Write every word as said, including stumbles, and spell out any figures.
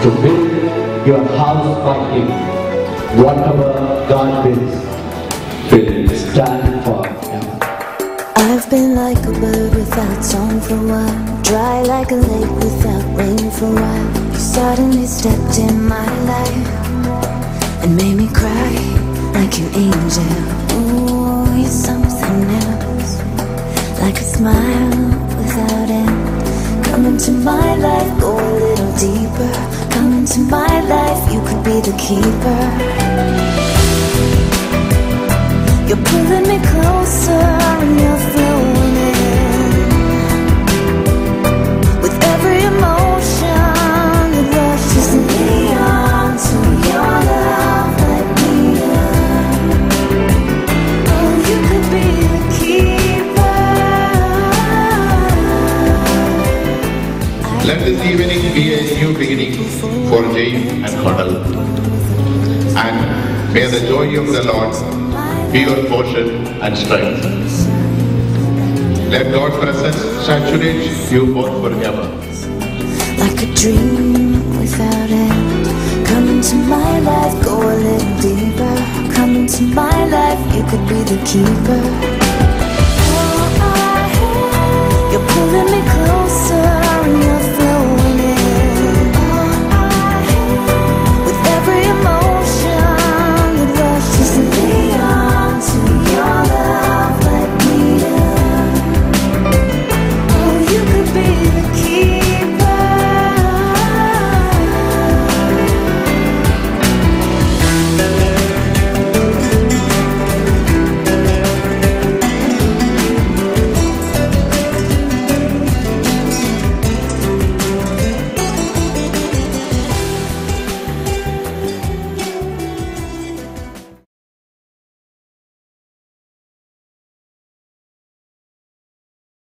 to build your house by Him. Whatever God wills will stand forever. I've been like a bird without song for a while, dry like a lake without rain for a while. You suddenly stepped in my life and made me cry like an angel. Ooh, you're something else, like a smile without end. Come into my life, go a little deeper. Come into my life, you could be the keeper. You're pulling me closer and you're flowing in. With every emotion that rushes me on to your love, let me in. Oh, you could be the keeper. Let this evening be a new beginning for James and Connell. And may the joy of the Lord be your portion and strength. Let God's presence saturate you both forever. Like a dream without end. Come into my life, go a little deeper. Come into my life, you could be the keeper.